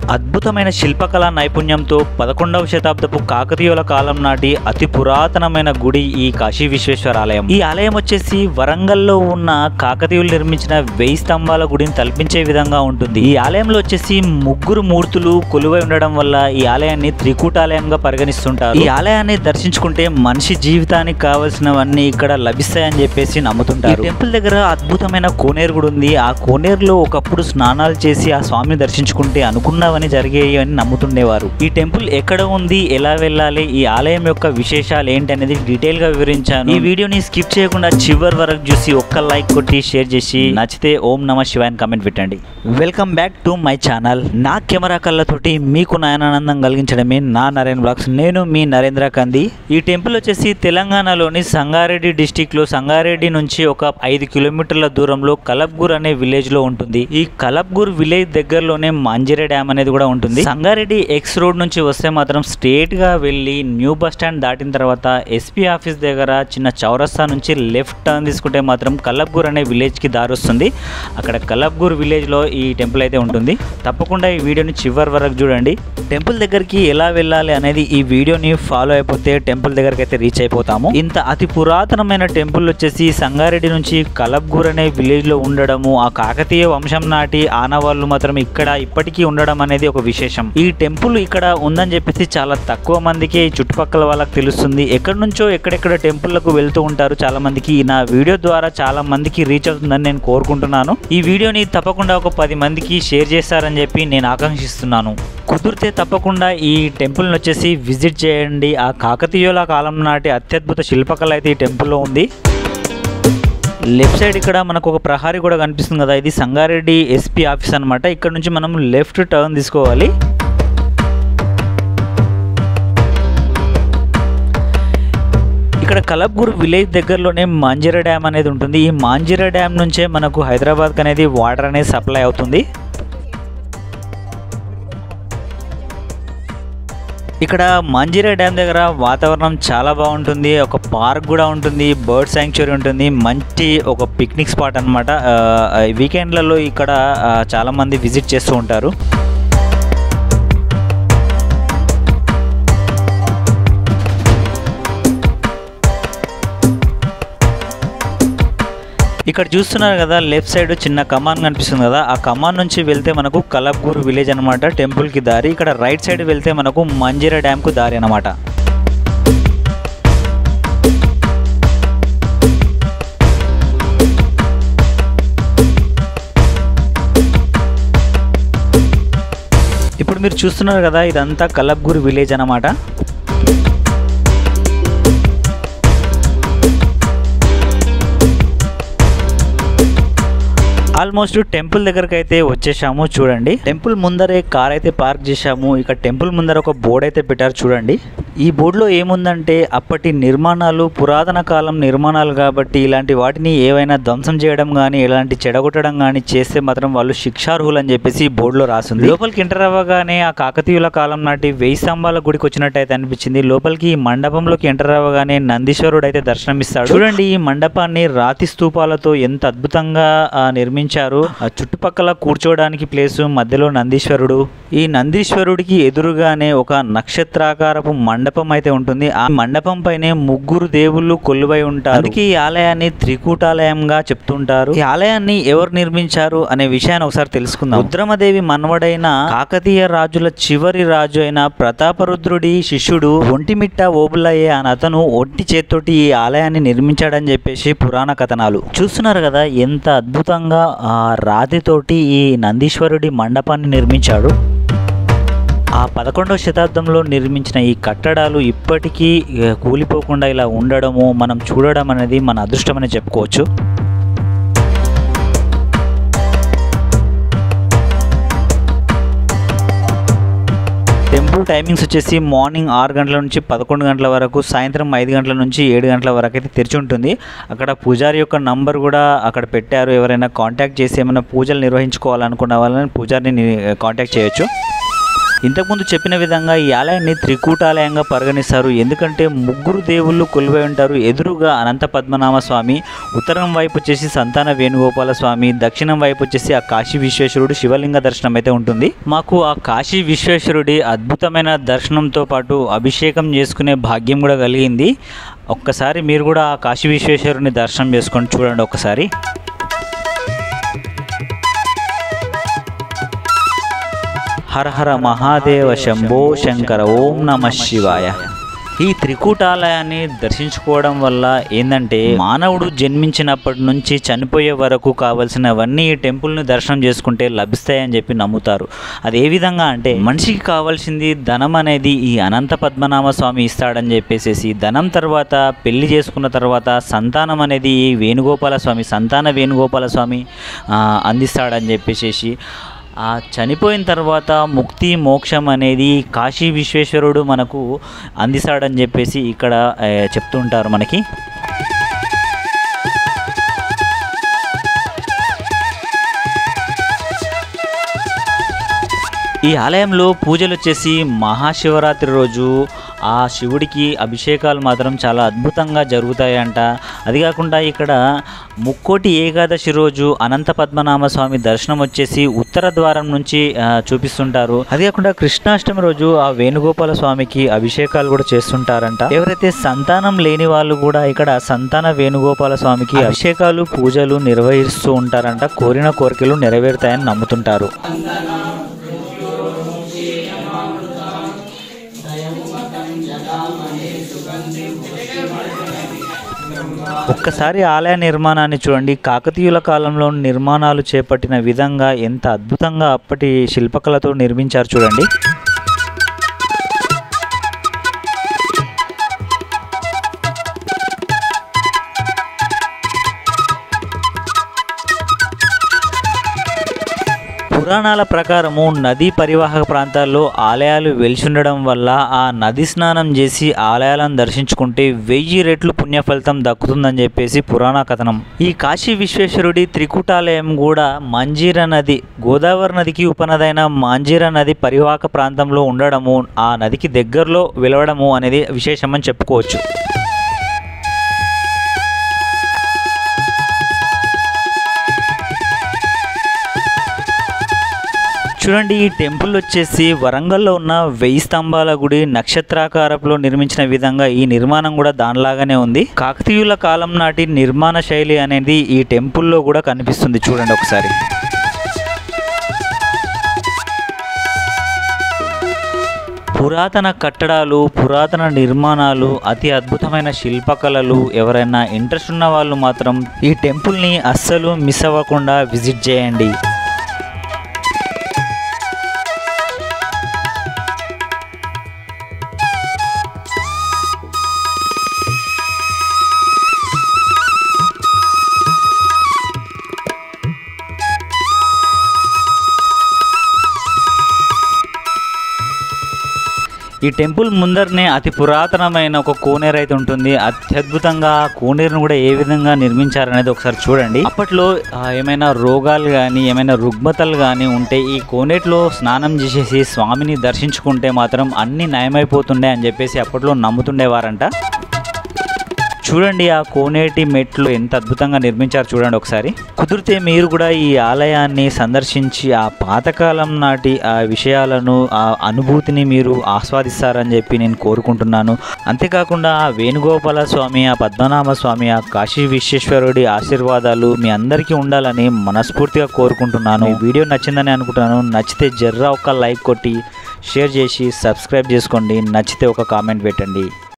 అద్భుతమైన శిల్పకళా నైపుణ్యంతో 11వ శతాబ్దపు కాకతీయుల కాలం నాటి అతి పురాతనమైన గుడి ఈ కాశీ విశ్వేశ్వర ఆలయం. ఈ ఆలయం వచ్చేసి వరంగల్లో ఉన్న కాకతీయులు నిర్మించిన 1000 స్తంభాల గుడిని తలపించే విధంగా ఉంటుంది. ఈ ఆలయంలో వచ్చేసి 3 మూర్తులు కొలువై ఉండడం వల్ల ఈ ఆలయాన్ని త్రికూటాలయంగా పరిగణిస్తుంటారు. ఈ ఆలయాన్ని దర్శించుకుంటే మనిషి జీవితానికి కావలసినవన్నీ ఇక్కడ లభిస్తాయని చెప్పేసి నమ్ముతుంటారు. టెంపుల్ దగ్గర అద్భుతమైన కోనేరు కూడా ఉంది. ఆ కోనేరులో ఒకప్పుడు స్నానాలు చేసి ఆ స్వామిని దర్శించుకుంటే అనుకున్నవన్నీ జరిగేవి అని నమ్ముతుండేవారు. ఈ టెంపుల్ ఎక్కడ ఉంది, ఎలా వెళ్ళాలి, ఈ ఆలయం యొక్క విశేషాలు ఏంటి అనేది డీటెయిల్ గా వివరించాను. ఈ వీడియోని స్కిప్ చేయకుండా చివరి వరకు చూసి ఒక్క లైక్ కొట్టి షేర్ చేసి నచ్చితే ఓం నమ శివాయ అని కామెంట్ పెట్టండి. Welcome back to my channel. నా కెమెరా కళ్ళతోటి మీకు నయనానందం కలిగించడమే నా నరేంద్ర బ్లాగ్స్. నేను మీ నరేంద్ర కంది. ఈ టెంపుల్ వచ్చేసి తెలంగాణలోని సంగారెడ్డి డిస్టిక్ లో సంగారెడ్డి నుంచి ఒక 5 కిలోమీటర్ల దూరంలో కలబ్గూర్ అనే విలేజ్ లో ఉంటుంది. ఈ కలబ్గూర్ విలేజ్ దగ్గరలోనే మంజిరా డ్యామ్ అనేది కూడా ఉంటుంది. సంగారెడ్డి ఎక్స్ రోడ్ నుంచి వస్తే మాత్రం స్ట్రేట్ గా వెళ్ళి న్యూ బస్ స్టాండ్ దాటిన తర్వాత ఎస్పీ ఆఫీస్ దగ్గర చిన్న చౌరస్తా నుంచి లెఫ్ట్ టర్న్ తీసుకుంటే మాత్రం కలబ్గూర్ అనే విలేజ్ కి దారి వస్తుంది. అక్కడ కలబ్గూర్ విలేజ్ లో ఈ టెంపుల్ అయితే ఉంటుంది. తప్పకుండా ఈ వీడియోని చివరి వరకు చూడండి. టెంపుల్ దగ్గరికి ఎలా వెళ్ళాలి అనేది ఈ వీడియోని ఫాలో అయిపోతే టెంపుల్ దగ్గరికి అయితే రీచ్ అయిపోతాము. ఇంత అతి పురాతనమైన టెంపుల్ వచ్చేసి సంగారెడ్డి నుంచి కలబ్గూర్ అనే విలేజ్ లో ఉండడము, ఆ కాకతీయ వంశం నాటి ఆనవాళ్ళు మాత్రం ఇక్కడ ఇప్పటికీ ఉండడం అనేది ఒక విశేషం. ఈ టెంపుల్ ఇక్కడ ఉందని చెప్పేసి చాలా తక్కువ మందికి చుట్టుపక్కల వాళ్ళకి తెలుస్తుంది. ఎక్కడి నుంచో ఎక్కడెక్కడ టెంపుల్లకు వెళ్తూ ఉంటారు. చాలా మందికి నా వీడియో ద్వారా చాలా మందికి రీచ్ అవుతుందని నేను కోరుకుంటున్నాను. ఈ వీడియోని తప్పకుండా ఒక 10 మందికి షేర్ చేస్తారని చెప్పి నేను ఆకాంక్షిస్తున్నాను. కుదిరితే తప్పకుండా ఈ టెంపుల్ని వచ్చేసి విజిట్ చేయండి. ఆ కాకతీయుల కాలం నాటి అత్యద్భుత శిల్పకళ అయితే ఈ టెంపుల్లో ఉంది. లెఫ్ట్ సైడ్ ఇక్కడ మనకు ఒక ప్రహారీ కూడా కనిపిస్తుంది కదా, ఇది సంగారెడ్డి ఎస్పీ ఆఫీస్ అనమాట. ఇక్కడ నుంచి మనం లెఫ్ట్ టర్న్ తీసుకోవాలి. ఇక్కడ కలబ్గూర్ విలేజ్ దగ్గరలోనే మంజిరా డ్యామ్ అనేది ఉంటుంది. ఈ మంజిరా డ్యామ్ నుంచే మనకు హైదరాబాద్కి అనేది వాటర్ అనేది సప్లై అవుతుంది. ఇక్కడ మంజిరా డ్యామ్ దగ్గర వాతావరణం చాలా బాగుంటుంది. ఒక పార్క్ కూడా ఉంటుంది, బర్డ్ శాంక్చురీ ఉంటుంది, మంచి ఒక పిక్నిక్ స్పాట్ అనమాట. వీకెండ్లలో ఇక్కడ చాలామంది విజిట్ చేస్తూ ఉంటారు. ఇక్కడ చూస్తున్నారు కదా, లెఫ్ట్ సైడ్ చిన్న కమాన్ కనిపిస్తుంది కదా, ఆ కమాన్ నుంచి వెళ్తే మనకు కలబ్గూర్ విలేజ్ అనమాట టెంపుల్కి దారి. ఇక్కడ రైట్ సైడ్ వెళ్తే మనకు మంజిరా డ్యామ్కు దారి అనమాట. ఇప్పుడు మీరు చూస్తున్నారు కదా, ఇదంతా కలబ్గూర్ విలేజ్ అనమాట. ఆల్మోస్ట్ టెంపుల్ దగ్గరకు అయితే వచ్చేసాము. చూడండి, టెంపుల్ ముందరే కార్ అయితే పార్క్ చేశాము. ఇక్కడ టెంపుల్ ముందర ఒక బోర్డు అయితే పెట్టారు చూడండి. ఈ బోర్డులో ఏముందంటే అప్పటి నిర్మాణాలు, పురాతన కాలం నిర్మాణాలు కాబట్టి ఇలాంటి వాటిని ఏవైనా ధ్వంసం చేయడం కానీ ఇలాంటి చెడగొట్టడం కానీ చేస్తే మాత్రం వాళ్ళు శిక్షార్హులు అని చెప్పేసి ఈ బోర్డులో రాసింది. లోపలికి ఎంటర్ అవ్వగానే ఆ కాకతీయుల కాలం నాటి 1000 స్తంభాల గుడికి వచ్చినట్టు అనిపించింది. లోపలికి ఈ మండపంలోకి ఎంటర్ అవ్వగానే నందీశ్వరుడు అయితే దర్శనమిస్తాడు. చూడండి, ఈ మండపాన్ని రాతి స్తూపాలతో ఎంత అద్భుతంగా నిర్మించారు. ఆ చుట్టుపక్కల కూర్చోవడానికి ప్లేసు, మధ్యలో నందీశ్వరుడు. ఈ నందీశ్వరుడికి ఎదురుగానే ఒక నక్షత్రాకారపు మండపం అయితే ఉంటుంది. ఆ మండపం పైనే 3 దేవుళ్ళు కొలువై ఉంటారు. అందుకే ఈ ఆలయాన్ని త్రికూటాలయంగా చెప్తుంటారు. ఈ ఆలయాన్ని ఎవరు నిర్మించారు అనే విషయాన్ని ఒకసారి తెలుసుకుందాం. రుద్రమదేవి మనవడైన కాకతీయ రాజుల చివరి రాజు అయిన ప్రతాపరుద్రుడి శిష్యుడు ఒంటిమిట్ట ఓబులయ్య అని అతను ఒంటి చేత్తోటి ఈ ఆలయాన్ని నిర్మించాడని చెప్పేసి పురాణ కథనాలు. చూస్తున్నారు కదా, ఎంత అద్భుతంగా ఆ రాతితోటి ఈ నందీశ్వరుడి మండపాన్ని నిర్మించాడు. ఆ 11వ శతాబ్దంలో నిర్మించిన ఈ కట్టడాలు ఇప్పటికీ కూలిపోకుండా ఇలా ఉండడము, మనం చూడడం అనేది మన అదృష్టమని చెప్పుకోవచ్చు. టెంపుల్ టైమింగ్స్ వచ్చేసి మార్నింగ్ 6 గంటల నుంచి 11 గంటల వరకు, సాయంత్రం 5 గంటల నుంచి 7 గంటల వరకు అయితే తెరిచి ఉంటుంది. అక్కడ పూజారి యొక్క నంబర్ కూడా అక్కడ పెట్టారు. ఎవరైనా కాంటాక్ట్ చేసి ఏమైనా పూజలు నిర్వహించుకోవాలనుకున్న వాళ్ళని పూజారిని కాంటాక్ట్ చేయొచ్చు. ఇంతకుముందు చెప్పిన విధంగా ఈ ఆలయాన్ని త్రికూటాలయంగా పరిగణిస్తారు. ఎందుకంటే ముగ్గురు దేవుళ్ళు కొలువై ఉంటారు. ఎదురుగా అనంత పద్మనాభ స్వామి, ఉత్తరం వైపు వచ్చేసి సంతాన వేణుగోపాల స్వామి, దక్షిణం వైపు వచ్చేసి ఆ కాశీ విశ్వేశ్వరుడు శివలింగ దర్శనం అయితే ఉంటుంది. మాకు ఆ కాశీ విశ్వేశ్వరుడి అద్భుతమైన దర్శనంతో పాటు అభిషేకం చేసుకునే భాగ్యం కూడా కలిగింది. ఒక్కసారి మీరు కూడా ఆ కాశీ విశ్వేశ్వరుని దర్శనం చేసుకొని చూడండి ఒకసారి. హర హర మహాదేవ శంభో శంకర ఓం నమ శివాయ. ఈ త్రికూటాలయాన్ని దర్శించుకోవడం వల్ల ఏంటంటే మానవుడు జన్మించినప్పటి నుంచి చనిపోయే వరకు కావాల్సినవన్నీ ఈ టెంపుల్ని దర్శనం చేసుకుంటే లభిస్తాయని చెప్పి నమ్ముతారు. అది ఏ విధంగా అంటే మనిషికి కావాల్సింది ధనం అనేది ఈ అనంత పద్మనాభ స్వామి ఇస్తాడని చెప్పేసి, ధనం తర్వాత పెళ్లి చేసుకున్న తర్వాత సంతానం అనేది ఈ వేణుగోపాల స్వామి, సంతాన వేణుగోపాల స్వామి అందిస్తాడని చెప్పేసి, ఆ చనిపోయిన తర్వాత ముక్తి మోక్షం అనేది కాశీ విశ్వేశ్వరుడు మనకు అందిస్తాడని చెప్పేసి ఇక్కడ చెప్తుంటారు మనకి. ఈ ఆలయంలో పూజలు వచ్చేసి మహాశివరాత్రి రోజు ఆ శివుడికి అభిషేకాలు మాత్రం చాలా అద్భుతంగా జరుగుతాయంట. అది కాకుండా ఇక్కడ ముక్కోటి ఏకాదశి రోజు అనంత పద్మనాభ స్వామి దర్శనం వచ్చేసి ఉత్తర ద్వారం నుంచి చూపిస్తుంటారు. అది కాకుండా కృష్ణాష్టమి రోజు ఆ వేణుగోపాల స్వామికి అభిషేకాలు కూడా చేస్తుంటారంట. ఎవరైతే సంతానం లేని వాళ్ళు కూడా ఇక్కడ సంతాన వేణుగోపాల స్వామికి అభిషేకాలు పూజలు నిర్వహిస్తూ ఉంటారంట. కోరిన కోరికలు నెరవేరుతాయని నమ్ముతుంటారు. ఒక్కసారి ఆలయ నిర్మాణాన్ని చూడండి. కాకతీయుల కాలంలో నిర్మాణాలు చేపట్టిన విధంగా ఎంత అద్భుతంగా అప్పటి శిల్పకళతో నిర్మించారు చూడండి. పురాణాల ప్రకారము నదీ పరివాహక ప్రాంతాల్లో ఆలయాలు వెలిచుండడం వల్ల ఆ నది స్నానం చేసి ఆలయాలను దర్శించుకుంటే 1000 రెట్లు పుణ్య ఫలితం దక్కుతుందని చెప్పేసి పురాణ కథనం. ఈ కాశీ విశ్వేశ్వరుడి త్రికూటాలయం కూడా మంజీరా నది, గోదావరి నదికి ఉపనదైన మంజీరా నది పరివాహక ప్రాంతంలో ఉండడము, ఆ నదికి దగ్గరలో వెలవడము అనేది విశేషమని చెప్పుకోవచ్చు. చూడండి, ఈ టెంపుల్ వచ్చేసి వరంగల్లో ఉన్న 1000 స్తంభాల గుడి నక్షత్రాకారంలో నిర్మించిన విధంగా ఈ నిర్మాణం కూడా దానిలాగానే ఉంది. కాకతీయుల కాలం నాటి నిర్మాణ శైలి అనేది ఈ టెంపుల్లో కూడా కనిపిస్తుంది. చూడండి ఒకసారి. పురాతన కట్టడాలు, పురాతన నిర్మాణాలు, అతి అద్భుతమైన శిల్పకళలు, ఎవరైనా ఇంట్రెస్ట్ ఉన్న వాళ్ళు మాత్రం ఈ టెంపుల్ని అస్సలు మిస్ అవ్వకుండా విజిట్ చేయండి. ఈ టెంపుల్ ముందరనే అతి పురాతనమైన ఒక కోనేరు అయితే ఉంటుంది. అత్యద్భుతంగా ఆ కోనేరును కూడా ఏ విధంగా నిర్మించారనేది ఒకసారి చూడండి. అప్పట్లో ఏమైనా రోగాలు కానీ ఏమైనా రుగ్మతలు కానీ ఉంటే ఈ కోనేటిలో స్నానం చేసేసి స్వామిని దర్శించుకుంటే మాత్రం అన్నీ నయమైపోతుండే అని చెప్పేసి అప్పట్లో నమ్ముతుండేవారంట. చూడండి, ఆ కోనేటి మెట్లు ఎంత అద్భుతంగా నిర్మించారు చూడండి ఒకసారి. కుదిరితే మీరు కూడా ఈ ఆలయాన్ని సందర్శించి ఆ పాతకాలం నాటి ఆ విషయాలను, ఆ అనుభూతిని మీరు ఆస్వాదిస్తారని చెప్పి నేను కోరుకుంటున్నాను. అంతేకాకుండా ఆ వేణుగోపాల స్వామి, ఆ పద్మనాభ స్వామి, ఆ కాశీ విశ్వేశ్వరుడి ఆశీర్వాదాలు మీ అందరికీ ఉండాలని మనస్ఫూర్తిగా కోరుకుంటున్నాను. ఈ వీడియో నచ్చిందని అనుకుంటున్నాను. నచ్చితే జర్రా ఒక లైక్ కొట్టి షేర్ చేసి సబ్స్క్రైబ్ చేసుకోండి. నచ్చితే ఒక కామెంట్ పెట్టండి.